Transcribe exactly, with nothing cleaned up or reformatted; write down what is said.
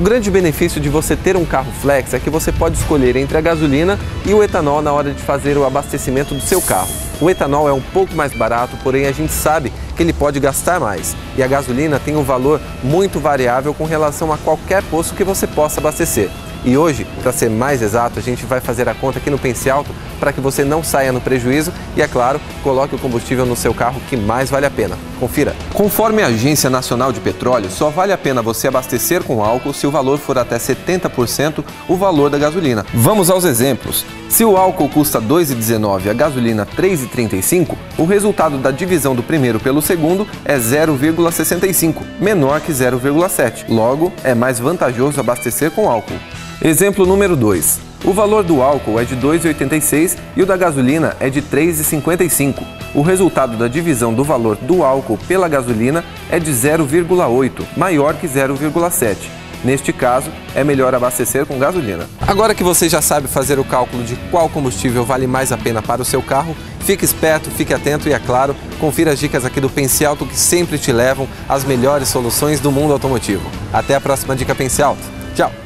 grande benefício de você ter um carro flex é que você pode escolher entre a gasolina e o etanol na hora de fazer o abastecimento do seu carro. O etanol é um pouco mais barato, porém a gente sabe que ele pode gastar mais. E a gasolina tem um valor muito variável com relação a qualquer posto que você possa abastecer. E hoje, para ser mais exato, a gente vai fazer a conta aqui no Pense Alto para que você não saia no prejuízo e, é claro, coloque o combustível no seu carro que mais vale a pena. Confira! Conforme a Agência Nacional de Petróleo, só vale a pena você abastecer com álcool se o valor for até setenta por cento o valor da gasolina. Vamos aos exemplos. Se o álcool custa dois reais e dezenove centavos e a gasolina três reais e trinta e cinco centavos, o resultado da divisão do primeiro pelo segundo é zero vírgula sessenta e cinco, menor que zero vírgula sete. Logo, é mais vantajoso abastecer com álcool. Exemplo número dois. O valor do álcool é de dois reais e oitenta e seis centavos e o da gasolina é de três reais e cinquenta e cinco centavos. O resultado da divisão do valor do álcool pela gasolina é de zero vírgula oito, maior que zero vírgula sete. Neste caso, é melhor abastecer com gasolina. Agora que você já sabe fazer o cálculo de qual combustível vale mais a pena para o seu carro, fique esperto, fique atento e, é claro, confira as dicas aqui do Pense Alto que sempre te levam às melhores soluções do mundo automotivo. Até a próxima Dica Pense Alto. Tchau!